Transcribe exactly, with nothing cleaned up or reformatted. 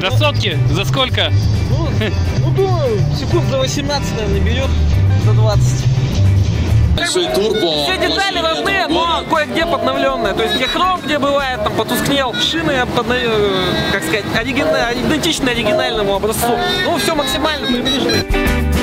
До сотки? За сколько? Ну, ну думаю, секунд за восемнадцать, наверное, берет, за двадцать. Все детали родные, но кое-где подновленные. То есть где хром, где бывает, там потускнел, шины, поднов... как сказать, оригинальные, идентичны оригинальному образцу. Ну, все максимально приближено.